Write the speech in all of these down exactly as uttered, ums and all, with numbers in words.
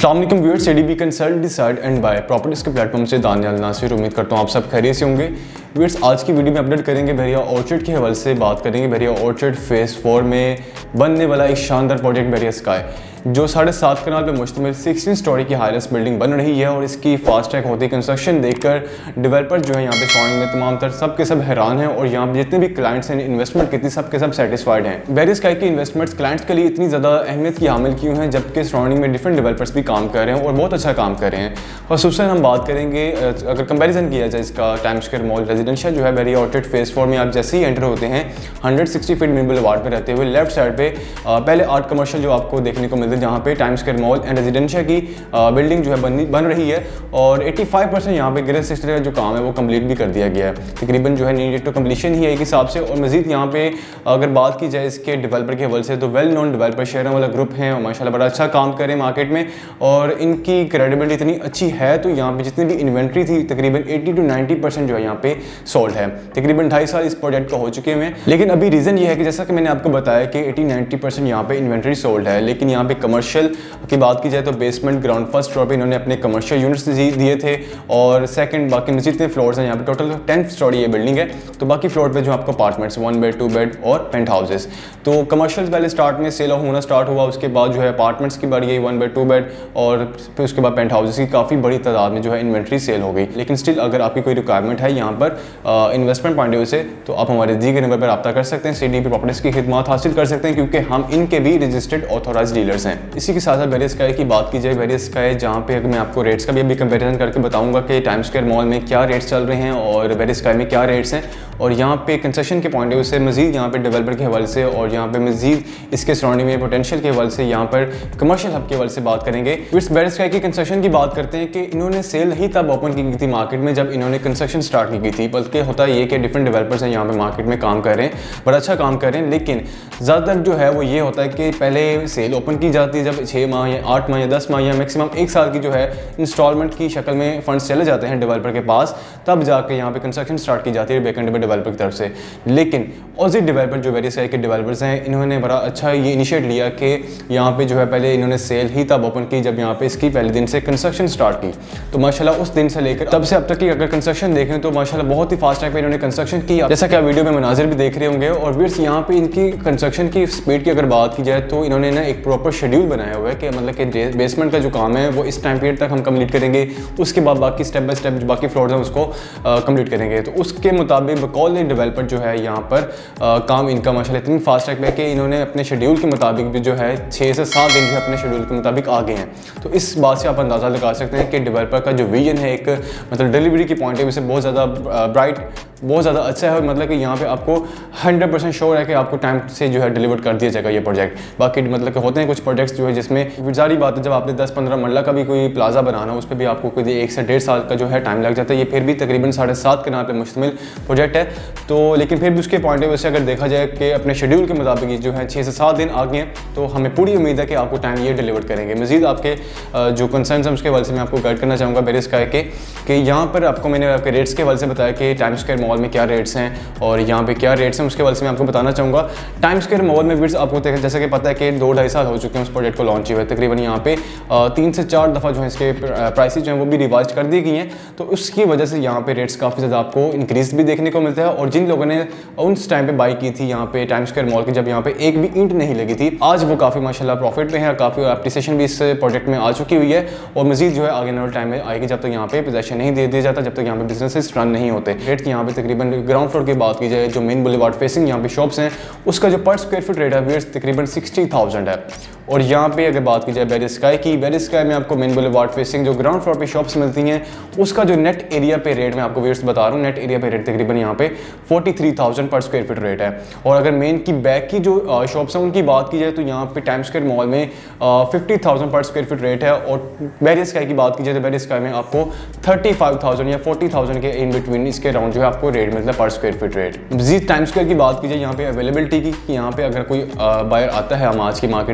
अस्सलाम वालेकुम viewers, ADB consult decide and buy properties के प्लेटफॉर्म से दानियाल नासिर। उम्मीद करता हूँ आप सब खैरियत से होंगे। व्यूअर्स, आज की वीडियो में अपडेट करेंगे बहरिया ऑर्चिड के हवाले से बात करेंगे। बहरिया ऑर्चिड फेज़ फोर में बनने वाला एक शानदार प्रोजेक्ट बहरिया स्काई, जो साढ़े सात कनाल पे मुश्तमिल सिक्सटीन स्टोरी की हाईएस्ट बिल्डिंग बन रही है और इसकी फास्ट ट्रैक होती कंस्ट्रक्शन देखकर डेवलपर जो है यहाँ पे सराउंडिंग में तमाम तर सब के सब हैरान हैं और यहाँ पे जितने भी क्लाइंट्स हैं इन्वेस्टमेंट की थी सब के सब सेटिस्फाइड हैं। बहरिया स्काई की इन्वेस्टमेंट्स क्लाइंट्स के लिए इतनी ज़्यादा अहमियत की हामिल क्यों हैं, जबकि सराउंडिंग में डिफरेंट डेवलपर्स भी काम कर रहे हैं और बहुत अच्छा काम कर रहे हैं। खसूसन हम बात करेंगे अगर कंपेरिजन किया जाए इसका टाइम स्क्वायर मॉल रेजिडेंशियल जो है बहरिया ऑर्चिड फेज़ फोर में आप जैसे ही एंटर होते हैं hundred sixty feet main boulevard पे रहते हुए लेफ्ट साइड पे पहले आर्ट कमर्शियल जो आपको देखने को मिलता है, जहाँ पे Time Square Mall and residential की बिल्डिंग जो है बन बन रही है और पचासी परसेंट यहाँ पे ग्रेड सिक्सटी का जो काम है वो कंप्लीट भी कर दिया गया है। तकरीबन जो है नीडेड टू कंप्लीशन ही है एक हिसाब से। और मजीद यहाँ पे अगर बात की जाए इसके डेवलपर के हवाले से तो वेल नोन डेवलपर शेयरों वाला ग्रुप है और माशाल्लाह बड़ा अच्छा काम कर रहे हैं मार्केट में और इनकी क्रेडिबिलिटी इतनी अच्छी है। तो यहाँ पे जितनी भी इन्वेंट्री थी तकरीबन अस्सी टू नब्बे परसेंट जो है यहाँ पे सोल्ड है। तकरीबन ढाई साल इस प्रोजेक्ट को हो चुके हैं, लेकिन अभी रीज़न ये है कि जैसा कि मैंने आपको बताया कि अस्सी नब्बे परसेंट यहाँ पे इन्वेंट्री सोल्ड है। लेकिन यहाँ पे कमर्शियल की बात की जाए तो बेसमेंट ग्राउंड फर्स्ट फ्लोर पे इन्होंने अपने कमर्शियल यूनिट्स दिए थे और सेकंड बाकी मजीद के फ्लोर्स हैं। यहाँ पे टोटल टेन स्टोरी ये बिल्डिंग है, तो बाकी फ्लोर पे जो आपको apartments one bed two bed और पेंट हाउसेस। तो कमर्शियल पहले स्टार्ट में सेल होना स्टार्ट हुआ, उसके बाद जो है अपार्टमेंट्स की बारी गई वन बेड टू बेड और फिर उसके बाद पेंट हाउसेस की काफ़ी बड़ी तादाद में जो है इन्वेंट्री सेल हो गई। लेकिन स्टिल अगर आपकी कोई रिक्वायरमेंट है यहाँ पर इन्वेस्टमेंट पॉइंट ऑफ व्यू से तो आप हमारे दी के नंबर पर रब्ता कर सकते हैं, सी डी पी प्रॉपर्टीज़ की खिदमत हासिल कर सकते हैं क्योंकि हम इनके भी रजिस्टर्ड ऑथोराइज डीलर्स हैं। इसी के साथ साथ बहरिया स्काई की बात की जाए, बहरिया स्काई जहाँ पे अगर मैं आपको रेट्स का भी अभी कंपैरिजन करके बताऊंगा कि टाइम स्क्वायर मॉल में क्या रेट्स चल रहे हैं और बहरिया स्काई में क्या रेट्स हैं और यहाँ पे कंसेशन के पॉइंट ऑफ व्यू से मजीद यहाँ पे डेवलपर के हवाले से और यहाँ पे मजीद इसके सराउंडिंग में पोटेंशियल के हवाले से यहाँ पर कमर्शियल हब के हवाले से बात करेंगे। इस बहरिया स्काई की कंसेशन की बात करते हैं कि इन्होंने सेल ही तब ओपन की थी मार्केट में जब इन्होंने कंस्ट्रक्शन स्टार्ट की थी, बल्कि होता ये कि डिफरेंट डेवलपर्स हैं यहाँ पे मार्केट में काम कर रहे हैं, बड़ा अच्छा काम कर रहे हैं। लेकिन ज़्यादातर जो है वो ये होता है कि पहले सेल ओपन की जाती है जब छः माह या आठ माह या दस माह या मैक्सिमम एक साल की जो है इंस्टॉलमेंट की शक्ल में फंड्स चले जाते हैं डेवलपर के पास, तब जाके यहाँ पे कंस्ट्रक्शन स्टार्ट की जाती है बैकएंड में डेवलपर की तरफ से। लेकिन ऑजी डेवलपर जो बहरिया स्काई के डेवलपर्स हैं इन्होंने बड़ा अच्छा ये इनिशिएट लिया कि यहाँ पे जो है पहले इन्होंने सेल ही तब ओपन की जब यहाँ पे इसकी पहले दिन से कंस्ट्रक्शन स्टार्ट की। तो माशाल्लाह उस दिन से लेकर तब से अब तक की अगर कंस्ट्रक्शन देखें तो माशाल्लाह बहुत ही फास्ट टाइम पे इन्होंने कंस्ट्रक्शन की, जैसा कि आप वीडियो में मनाजिर भी देख रहे होंगे। और फिर यहाँ पे इनकी कंस्ट्रक्शन की स्पीड की अगर बात की जाए तो इन्होंने ना एक प्रॉपर शेड्यूल बनाया हुआ है कि मतलब कि बेसमेंट का जो काम है वो इस टाइम पीरियड तक हम कंप्लीट करेंगे, उसके बाद बाकी स्टेप बाय स्टेप जो बाकी फ्लोर्स हैं उसको कंप्लीट करेंगे। तो उसके मुताबिक बकौल डेवलपर जो है यहाँ पर आ, काम इनका माशाल्लाह इतनी फास्ट है कि इन्होंने अपने शेड्यूल के मुताबिक भी जो है छः से सात दिन जो अपने शेड्यूल के मुताबिक आ गए हैं। तो इस बात से आप अंदाज़ा लगा सकते हैं कि डेवलपर का जो विजन है एक मतलब डिलीवरी की पॉइंट ऑफ व्यू से बहुत ज़्यादा ब्राइट बहुत ज़्यादा अच्छा है। मतलब कि यहाँ पे आपको हंड्रेड परसेंट श्योर है कि आपको टाइम से जो है डिलीवर कर दिया जाएगा ये प्रोजेक्ट। बाकी मतलब कि होते हैं कुछ प्रोजेक्ट्स जो है जिसमें जारी बात है जब आपने दस पंद्रह मरला का भी कोई प्लाजा बनाना उस पर भी आपको कोई एक से डेढ़ साल का जो है टाइम लग जाता है। ये फिर भी तकरीबन साढ़े सात के नाम पे मुश्तमिल प्रोजेक्ट है। तो लेकिन फिर भी उसके पॉइंट ऑफ व्यू से अगर देखा जाए कि अपने शेड्यूल के मुताबिक जो है छः से सात दिन आगे हैं तो हमें पूरी उम्मीद है कि आपको टाइम ये डिलीवर करेंगे। मजीद आपके जो कंसर्न है उसके हवाले से मैं आपको गाइड करना चाहूँगा बहरिया स्काई के कि यहाँ पर आपको मैंने आपके रेट्स के हवाले से बताया कि टाइम स्क्वायर मॉल में क्या रेट्स हैं और यहाँ पे क्या रेट्स हैं उसके हवाले से मैं आपको बताना चाहूँगा। टाइम स्क्वायर मॉल में विड्स आपको जैसे कि पता है कि दो ढाई साल हो चुके हैं उस प्रोजेक्ट को लॉन्च हुए, तकरीबन यहाँ पे तीन से चार दफ़ा जो है इसके प्राइसेस जो हैं वो भी रिवाइज कर दी गई हैं। तो उसकी वजह से यहाँ पे रेट्स काफ़ी ज़्यादा आपको इंक्रीज भी देखने को मिलता है। और जिन लोगों ने उस टाइम पे बाई की थी यहाँ पे टाइम स्क्वायर मॉल की जब यहाँ पे एक भी ईंट नहीं लगी थी, आज वो काफ़ी माशाल्लाह प्रॉफिट में है, काफ़ी एप्रिसिएशन भी इस प्रोजेक्ट में आ चुकी हुई है और मजीद जो है आगे आने वाले टाइम में आएगी जब तक यहाँ पे पोजेशन नहीं दे दिया जाता, जब तक यहाँ पे बिजनेसेस रन नहीं होते। रेट यहाँ पे तकरीबन ग्राउंड फ्लोर की बात की जाए जो मेन बुलेवार्ड फेसिंग यहाँ पे शॉप्स हैं उसका जो पर स्क्वायर फीट रेट है वो तकरीबन सिक्सटी थाउजेंड है। और यहाँ पे अगर बात की जाए बहरिया स्काई की, बहरिया स्काई में आपको मेन बुलेवार्ड फेसिंग जो ग्राउंड फ्लोर पे शॉप्स मिलती हैं उसका जो नेट एरिया पे रेट मैं आपको व्यूअर्स बता रहा हूँ, नेट एरिया पे रेट तकरीबन यहाँ पे forty three thousand per square feet rate है। और अगर मेन की बैक की जो शॉप्स हैं उनकी बात की जाए तो यहाँ पे टाइम स्क्वायर मॉल में fifty thousand per square feet rate है और बहरिया स्काई की बात की जाए तो बहरिया स्काई में आपको थर्टी फाइव थाउजेंड या फोर्टी थाउजेंड के इन बिटवीन इसके राउंड जो है आपको रेट मिलता है पर स्क्वायर फीट रेट। मजीद टाइम स्क्वायर की बात की जाए यहाँ पे अवेलेबिलिटी की, यहाँ पे अगर कोई बायर आता है हम आज की मार्केट में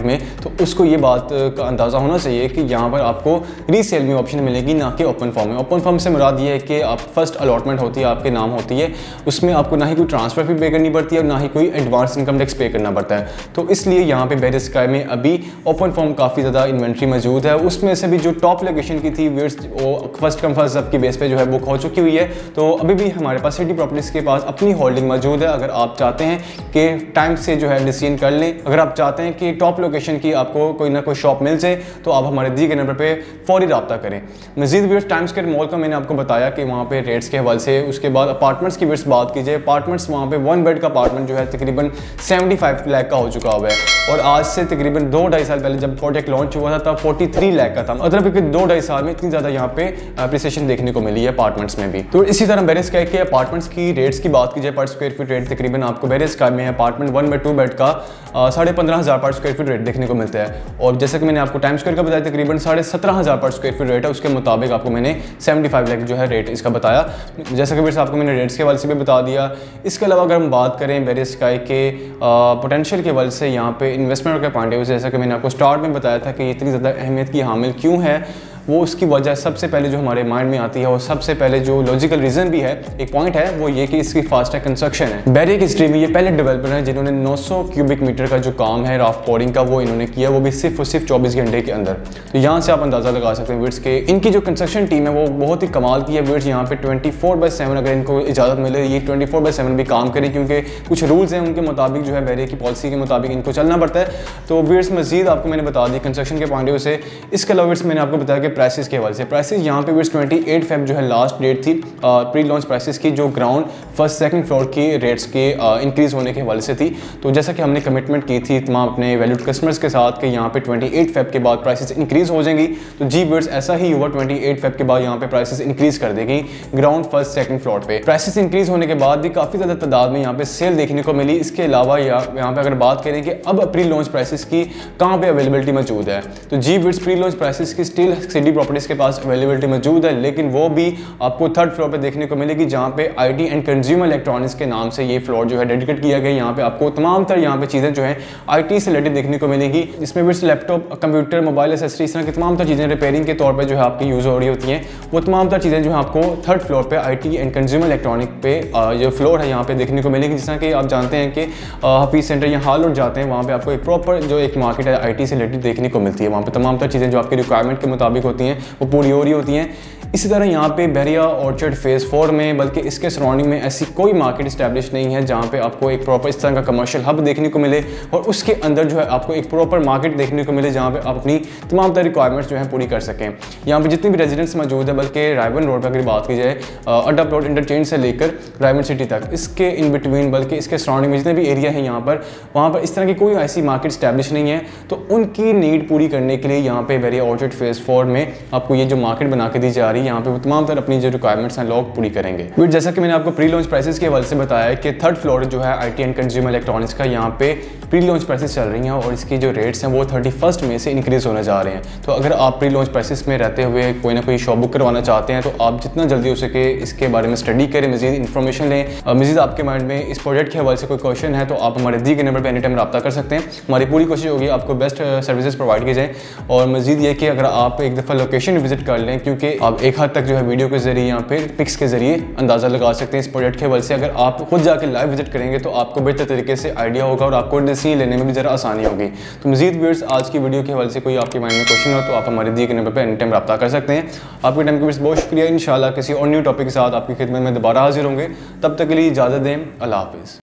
तो उसको ये बात का अंदाज़ा होना चाहिए कि यहाँ पर आपको रीसेल में ऑप्शन मिलेगी, ना कि ओपन फॉर्म में। ओपन फॉर्म से मुराद ये है कि आप फर्स्ट अलॉटमेंट होती है, आपके नाम होती है, उसमें आपको ना ही कोई ट्रांसफ़र फी पे करनी पड़ती है और ना ही कोई एडवांस इनकम टैक्स पे करना पड़ता है। तो इसलिए यहाँ पे बेरिया स्काई में अभी ओपन फॉर्म काफ़ी ज़्यादा इन्वेंट्री मौजूद है। उसमें से भी जो टॉप लोकेशन की थी व्यूअर्स, वो फर्स्ट कम फर्स्ट सर्व की बेस पे जो है बुक हो चुकी हुई है। तो अभी भी हमारे पास सिटी प्रॉपर्टीज़ के पास अपनी होल्डिंग मौजूद है। अगर आप चाहते हैं कि टाइम से जो है डिसीजन कर लें, अगर आप चाहते हैं कि टॉप लोकेशन की आपको कोई ना कोई शॉप मिल जाए, तो आप हमारे दी गए नंबर पे फौरी रब्ता करें। मजीद व्यूअर्स, टाइम स्क्वायर मॉल का मैंने आपको बताया कि वहाँ पे रेट्स के हवाले से। उसके बाद अपार्टमेंट्स की व्यूअर्स बात की जाए, अपार्टमेंट्स वहाँ पे वन बेड का अपार्टमेंट जो है तकरीबन पचहत्तर लाख का हो चुका हुआ है, और आज से तकरीबन दो ढाई साल पहले जब प्रोजेक्ट लॉन्च हुआ था तब तैंतालीस लाख का था। मतलब कि दो ढाई साल में इतनी ज़्यादा यहाँ पे अप्रिसिएशन देखने को मिली है अपार्टमेंट्स में भी। तो इसी तरह बेरिया स्काई के अपार्टमेंट्स की रेट्स की बात की जाए, पर स्क्वायर फीट रेट तकरीबन आपको बेरिया स्काई में apartment one bed two bed का साढ़े पंद्रह हज़ार पर स्क्वायर फीट रेट देखने को मिलता है। और जैसे कि मैंने आपको टाइम स्क्वायर का बताया तकरीबन साढ़े सत्रह हज़ार पर स्क्वायर फीट रेट है, उसके मुताबिक आपको मैंने पचहत्तर लाख जो है रेट इसका बताया। जैसे कि फिर आपको मैंने रेट्स के हवाले से भी बता दिया। इसके अलावा अगर हम बात करें बेरिया स्काई के पोटेंशियल के हवाले से, यहाँ पे इन्वेस्टमेंट के पॉइंट ऑफ व्यू से, जैसा कि मैंने आपको स्टार्ट में बताया था कि इतनी ज़्यादा अहमियत की हामिल क्यों है, वो उसकी वजह सबसे पहले जो हमारे माइंड में आती है और सबसे पहले जो लॉजिकल रीज़न भी है, एक पॉइंट है, वो ये कि इसकी फास्ट कंस्ट्रक्शन है। बेरिया की हिस्ट्री में ये पहले डेवलपर हैं जिन्होंने नौ सौ क्यूबिक मीटर का जो काम है राफ्ट पोरिंग का, वो इन्होंने किया, वो भी सिर्फ और सिर्फ चौबीस घंटे के अंदर। तो यहाँ से आप अंदाज़ा लगा सकते हैं वीड्स के इनकी जो कंस्ट्रक्शन टीम है वो बहुत ही कमाल की है। वीड्स यहाँ पे ट्वेंटी फोर बाई सेवन अगर इनको इजाज़त मिले, ये ट्वेंटी फोर बाई सेवन भी काम करें, क्योंकि कुछ रूल्स हैं उनके मुताबिक जो है बेरिया की पॉलिसी के मुताबिक इनको चलना पड़ता है। तो वीड्स मजीद आपको मैंने बता दी कंस्ट्रक्शन के पॉइंट ऑफ व्यू से। इसके अलावा वीड्स मैंने आपको बताया कि प्राइसेस के हवाले से, प्राइसेस यहाँ पे वीड्स अट्ठाईस फेब जो है लास्ट डेट थी प्री लॉन्च प्राइसेस की, जो ग्राउंड फर्स्ट सेकंड फ्लोर की रेट्स के इंक्रीज़ होने के हवाले से थी। तो जैसा कि हमने कमिटमेंट की थी तमाम अपने वैल्यूड कस्टमर्स के साथ कि यहाँ पे अट्ठाईस फेब के बाद प्राइसेस इंक्रीज़ हो जाएंगी, तो जी वीड्स ऐसा ही हुआ। अट्ठाईस फेब के बाद यहाँ पे प्राइसेस इंक्रीज़ कर देगी ग्राउंड फर्स्ट सेकंड फ्लोर पे। प्राइसेस इंक्रीज़ होने के बाद भी काफ़ी ज़्यादा तादाद में यहाँ पे सेल देखने को मिली। इसके अलावा यहाँ पे अगर बात करें कि अब प्री लॉन्च प्राइसेस की कहाँ पे अवेलेबिलिटी मौजूद है, तो जी वीड्स प्री लॉन्च प्राइसेस की स्टिल सिटी प्रॉपर्टीज़ के पास अवेलेबिलिटी मौजूद है, लेकिन वो भी आपको थर्ड फ्लोर पे देखने को मिलेगी, जहाँ पे आईटी एंड कंज्यूमर इलेक्ट्रॉनिक्स के नाम से ये फ्लोर जो है डेडिकेट किया गया। यहाँ पे आपको तमाम तरह यहाँ पे चीज़ें जो है आईटी से रिलेटेड देखने को मिलेगी। इसमें भी लैपटॉप, कंप्यूटर, मोबाइल एसेसरी, इस तरह की तमाम तरह चीज़ें रिपेयरिंग के तौर पर जो है आपकी यूज़ हो रही होती हैं, वो तमाम तरह चीज़ें जो है आपको थर्ड फ्लोर पर आईटी एंड कंज्यूमर इलेक्ट्रॉनिक पे जो फ्लोर है यहाँ पे देखने को मिलेगी। जिस तरह कि आप जानते हैं कि हफीज सेंटर या हॉल रोड जाते हैं, वहाँ पे आपको एक प्रॉपर जो एक मार्केट है आईटी से रिलेटेड देखने को मिलती है। वहाँ पे तमाम तरह चीज़ें जो आपकी रिक्वायरमेंट के मुताबिक होती हैं वो पूरी हो रही होती हैं। इसी तरह यहाँ पे बेरिया ऑर्चर्ड फेज़ फोर में, बल्कि इसके सराउंडिंग में ऐसी कोई मार्केट इस्टेब्लिश नहीं है जहाँ पे आपको एक प्रॉपर इस तरह का कमर्शियल हब देखने को मिले और उसके अंदर जो है आपको एक प्रॉपर मार्केट देखने को मिले जहाँ पे आप अपनी तमाम तरह रिक्वायरमेंट्स जो है पूरी कर सकें। यहाँ पे जितनी भी रेजिडेंट्स मौजूद है, बल्कि रायबन रोड पर अगर बात की जाए अड्डा प्लॉट इंटरचेंज से लेकर रायबन सिटी तक, इसके इन बिटवीन बल्कि इसके सराउंडिंग में जितने भी एरिया है यहाँ पर, वहाँ पर इस तरह की कोई ऐसी मार्केट इस्टेब्लिश नहीं है। तो उनकी नीड पूरी करने के लिए यहाँ पे बेरिया ऑर्चर्ड फेज़ फोर में आपको ये जो मार्केट बना के दी जा रही है, यहाँ पे वो तमाम तरह अपनी जो रिक्वायरमेंट्स हैं लोग पूरी करेंगे। फिर जैसा कि मैंने आपको प्री लॉन्च प्राइसेस के हवाले से बताया है कि थर्ड फ्लोर जो है आईटी एंड कंज्यूमर इलेक्ट्रॉनिक्स का, यहाँ पे प्री लॉन्च प्राइसेस चल रही हैं और इसकी जो रेट्स हैं वो थर्टी फर्स्ट में से इंक्रीज़ होने जा रहे हैं। तो अगर आप प्री लॉन्च प्राइसेस में रहते हुए कोई ना कोई शॉप बुक करवाना चाहते हैं, तो आप जितना जल्दी हो सके इसके बारे में स्टडी करें, मजीद इन्फॉर्मेशन लें। मजीद आपके माइंड में इस प्रोजेक्ट के हवाले से कोई क्वेश्चन है तो आप हमारे दी के नंबर पर एनी टाइम रब्ता कर सकते हैं। हमारी पूरी कोशिश होगी आपको बेस्ट सर्विसेज प्रोवाइड की जाए। और मजीद ये कि अगर आप एक दफ़ा लोकेशन विजिट कर लें, क्योंकि आप एक हद तक जो है वीडियो के जरिए या फिर पिक्स के जरिए अंदाज़ा लगा सकते हैं इस प्रोजेक्ट के हवाले से। अगर आप खुद जाकर लाइव विजिट करेंगे तो आपको बेहतर तरीके से आइडिया होगा और आपको डिसीजन लेने में भी ज़रा आसानी होगी। तो मजीद व्यूअर्स, आज की वीडियो के हवाले से कोई आपके माइंड में क्वेश्चन हो तो आप हमारे दिए के नंबर पर एनी टाइम रब्ता कर सकते हैं। आपके टाइम के लिए बहुत शुक्रिया। इंशाल्लाह किसी और न्यू टॉपिक के साथ आपकी खिदमत में दोबारा हाजिर होंगे। तब तक के लिए इजाज़त दें। अल्लाह हाफिज़।